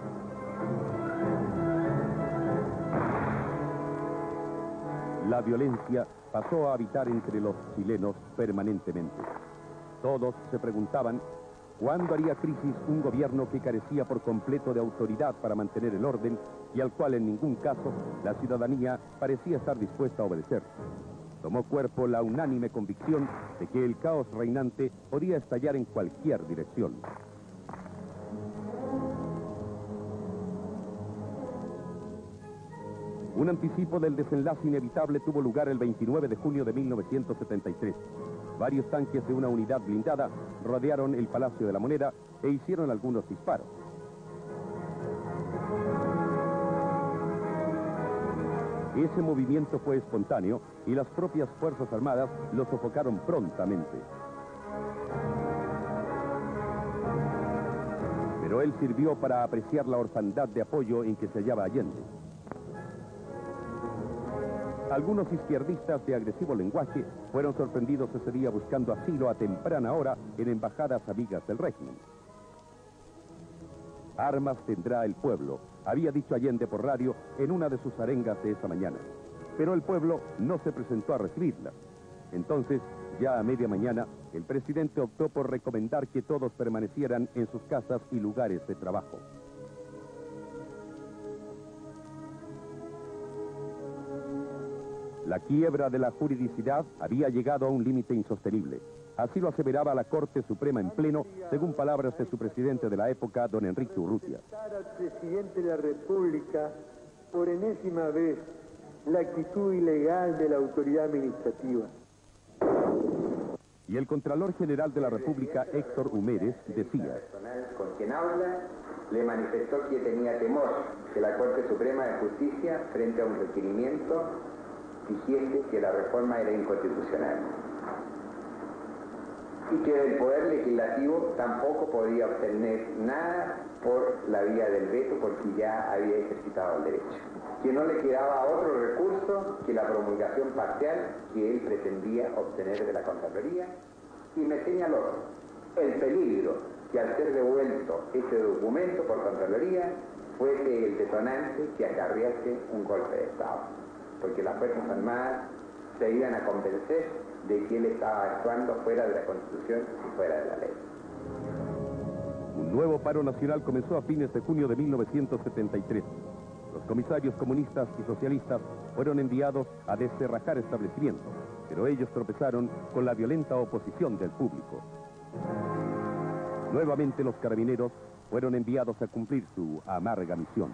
La violencia pasó a habitar entre los chilenos permanentemente. Todos se preguntaban cuándo haría crisis un gobierno que carecía por completo de autoridad para mantener el orden y al cual en ningún caso la ciudadanía parecía estar dispuesta a obedecer. tomó cuerpo la unánime convicción de que el caos reinante podía estallar en cualquier dirección. Un anticipo del desenlace inevitable tuvo lugar el veintinueve de junio de mil novecientos setenta y tres. Varios tanques de una unidad blindada rodearon el Palacio de la Moneda e hicieron algunos disparos. Ese movimiento fue espontáneo y las propias Fuerzas Armadas lo sofocaron prontamente. Pero él sirvió para apreciar la orfandad de apoyo en que se hallaba Allende. Algunos izquierdistas de agresivo lenguaje fueron sorprendidos ese día buscando asilo a temprana hora en embajadas amigas del régimen. Armas tendrá el pueblo, había dicho Allende por radio en una de sus arengas de esa mañana. Pero el pueblo no se presentó a recibirlas. Entonces, ya a media mañana, el presidente optó por recomendar que todos permanecieran en sus casas y lugares de trabajo. La quiebra de la juridicidad había llegado a un límite insostenible. Así lo aseveraba la Corte Suprema en pleno, según palabras de su presidente de la época, don Enrique Urrutia. Al presidente de la República, por enésima vez, la actitud ilegal de la autoridad administrativa. Y el Contralor General de la República, Héctor Humérez, decía: con quien habla, le manifestó que tenía temor que la Corte Suprema de Justicia, frente a un requerimiento, dijese que la reforma era inconstitucional y que del Poder Legislativo tampoco podía obtener nada por la vía del veto porque ya había ejercitado el derecho, que no le quedaba otro recurso que la promulgación parcial que él pretendía obtener de la Contraloría, y me señaló el peligro que al ser devuelto este documento por Contraloría fuese el detonante que acarrease un golpe de Estado, porque las Fuerzas Armadas se iban a convencer de que él estaba actuando fuera de la Constitución y fuera de la ley. Un nuevo paro nacional comenzó a fines de junio de mil novecientos setenta y tres. Los comisarios comunistas y socialistas fueron enviados a descerrajar establecimientos, pero ellos tropezaron con la violenta oposición del público. Nuevamente los carabineros fueron enviados a cumplir su amarga misión.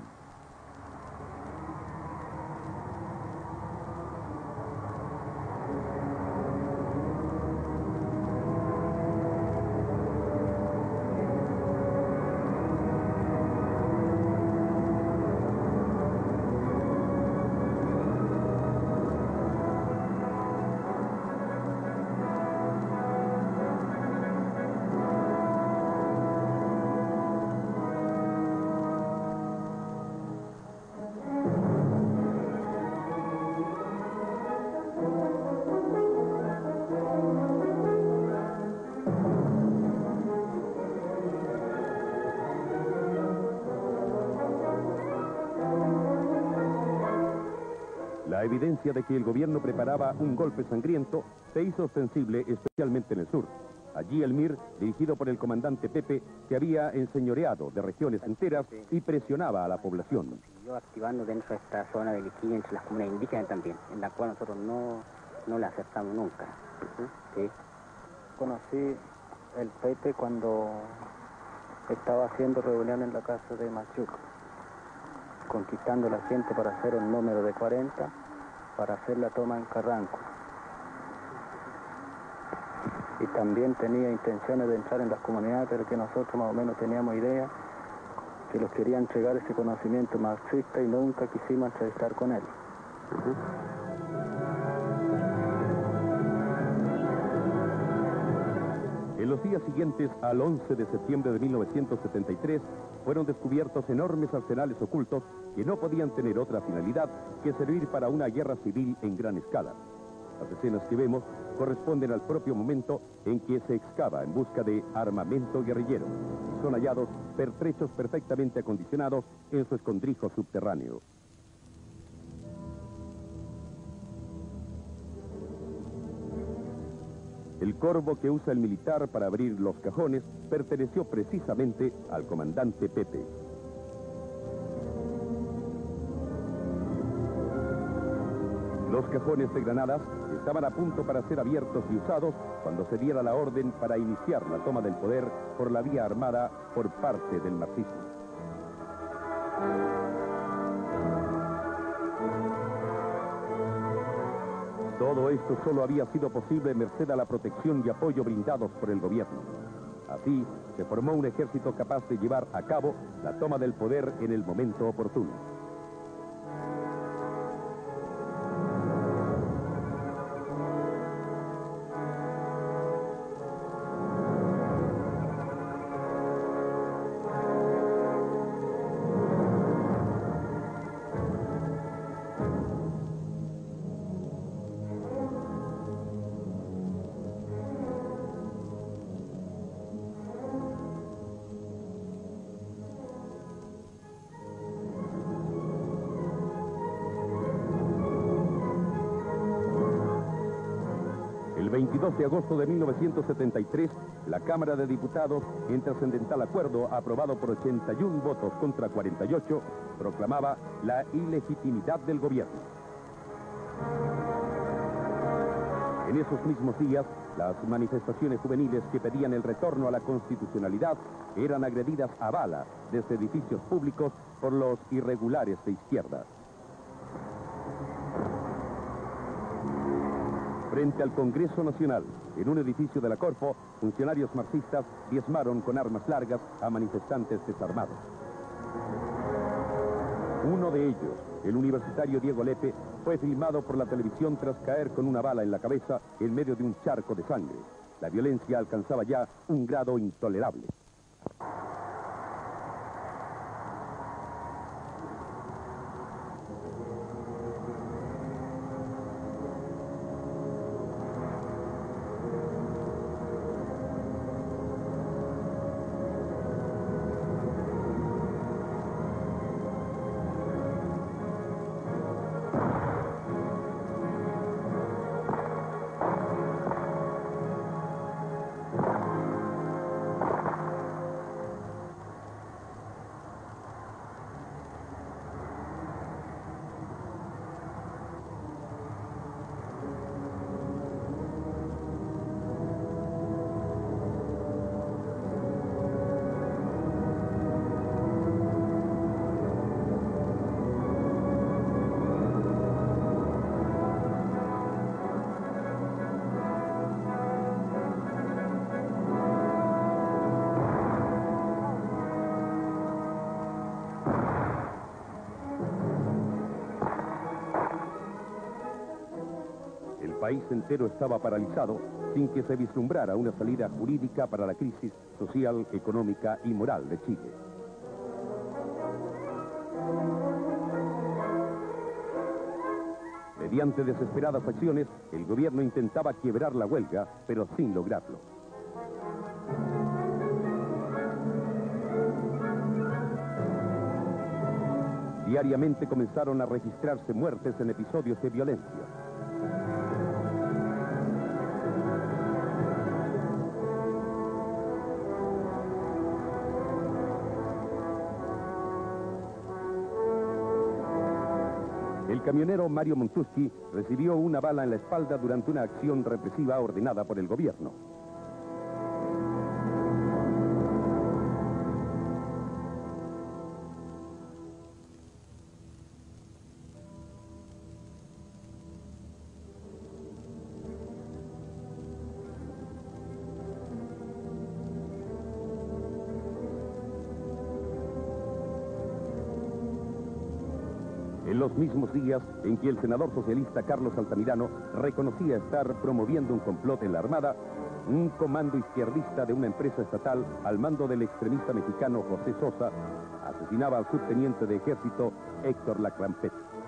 La evidencia de que el gobierno preparaba un golpe sangriento se hizo sensible especialmente en el sur. Allí el M I R, dirigido por el comandante Pepe, se había enseñoreado de regiones enteras y presionaba a la población. Siguió activando dentro de esta zona de Liquilla entre las comunidades indígenas también, en la cual nosotros no, no la aceptamos nunca. ¿Sí? Conocí el Pepe cuando estaba haciendo reunión en la casa de Machuca, conquistando la gente para hacer el número de cuarenta, para hacer la toma en Carranco. Y también tenía intenciones de entrar en las comunidades, pero que nosotros más o menos teníamos idea que los quería entregar ese conocimiento marxista y nunca quisimos entrevistar con él. Uh-huh. En los días siguientes al once de septiembre de mil novecientos setenta y tres fueron descubiertos enormes arsenales ocultos que no podían tener otra finalidad que servir para una guerra civil en gran escala. Las escenas que vemos corresponden al propio momento en que se excava en busca de armamento guerrillero. Son hallados pertrechos perfectamente acondicionados en su escondrijo subterráneo. El corvo que usa el militar para abrir los cajones perteneció precisamente al comandante Pepe. Los cajones de granadas estaban a punto para ser abiertos y usados cuando se diera la orden para iniciar la toma del poder por la vía armada por parte del marxismo. Todo esto solo había sido posible merced a la protección y apoyo brindados por el gobierno. Así, se formó un ejército capaz de llevar a cabo la toma del poder en el momento oportuno. El veintidós de agosto de mil novecientos setenta y tres, la Cámara de Diputados, en trascendental acuerdo aprobado por ochenta y un votos contra cuarenta y ocho, proclamaba la ilegitimidad del gobierno. En esos mismos días, las manifestaciones juveniles que pedían el retorno a la constitucionalidad eran agredidas a bala desde edificios públicos por los irregulares de izquierda. Frente al Congreso Nacional, en un edificio de la Corfo, funcionarios marxistas diezmaron con armas largas a manifestantes desarmados. Uno de ellos, el universitario Diego Lepe, fue filmado por la televisión tras caer con una bala en la cabeza en medio de un charco de sangre. La violencia alcanzaba ya un grado intolerable. El país entero estaba paralizado sin que se vislumbrara una salida jurídica para la crisis social, económica y moral de Chile. Mediante desesperadas acciones, el gobierno intentaba quiebrar la huelga, pero sin lograrlo. Diariamente comenzaron a registrarse muertes en episodios de violencia. El camionero Mario Montuski recibió una bala en la espalda durante una acción represiva ordenada por el gobierno. En los mismos días en que el senador socialista Carlos Altamirano reconocía estar promoviendo un complot en la Armada, un comando izquierdista de una empresa estatal al mando del extremista mexicano José Sosa asesinaba al subteniente de ejército Héctor Lacrampet.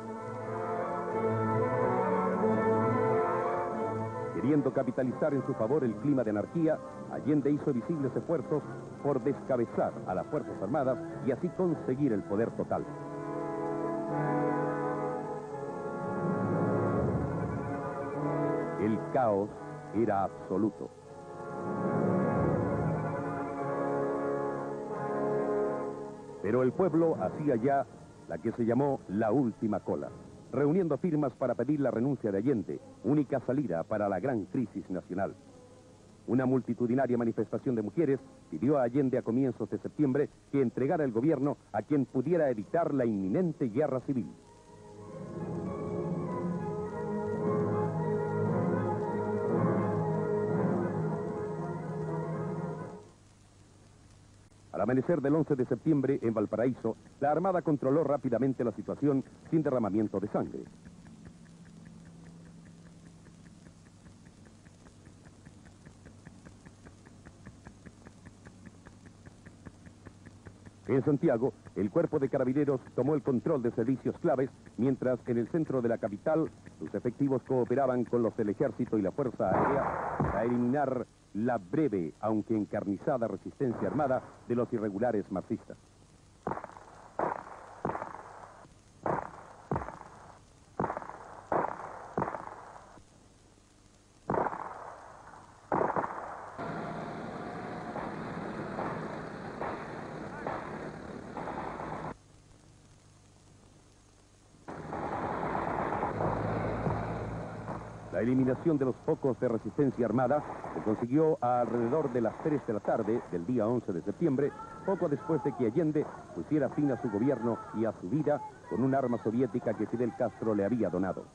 Queriendo capitalizar en su favor el clima de anarquía, Allende hizo visibles esfuerzos por descabezar a las Fuerzas Armadas y así conseguir el poder total. El caos era absoluto. Pero el pueblo hacía ya la que se llamó la última cola. reuniendo firmas para pedir la renuncia de Allende, única salida para la gran crisis nacional. Una multitudinaria manifestación de mujeres pidió a Allende a comienzos de septiembre que entregara el gobierno a quien pudiera evitar la inminente guerra civil. Al amanecer del once de septiembre, en Valparaíso, la Armada controló rápidamente la situación sin derramamiento de sangre. En Santiago, el cuerpo de carabineros tomó el control de servicios claves, mientras en el centro de la capital, sus efectivos cooperaban con los del Ejército y la Fuerza Aérea para eliminar la breve, aunque encarnizada, resistencia armada de los irregulares marxistas. La eliminación de los focos de resistencia armada se consiguió a alrededor de las tres de la tarde del día once de septiembre, poco después de que Allende pusiera fin a su gobierno y a su vida con un arma soviética que Fidel Castro le había donado.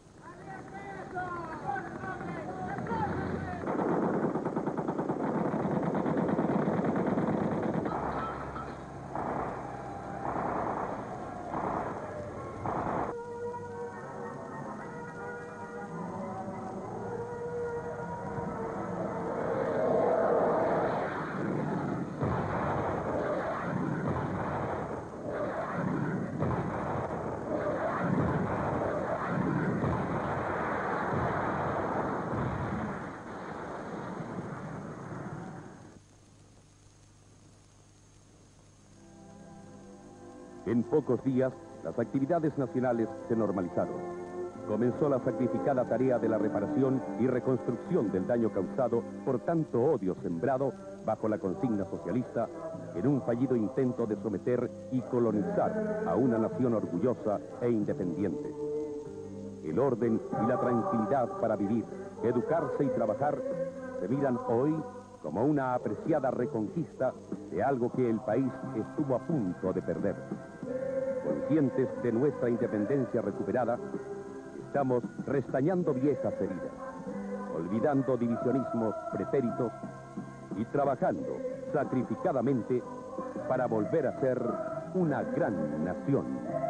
En pocos días, las actividades nacionales se normalizaron. Comenzó la sacrificada tarea de la reparación y reconstrucción del daño causado por tanto odio sembrado bajo la consigna socialista en un fallido intento de someter y colonizar a una nación orgullosa e independiente. El orden y la tranquilidad para vivir, educarse y trabajar se miran hoy como una apreciada reconquista de algo que el país estuvo a punto de perder. Conscientes de nuestra independencia recuperada, estamos restañando viejas heridas, olvidando divisionismos pretéritos y trabajando sacrificadamente para volver a ser una gran nación.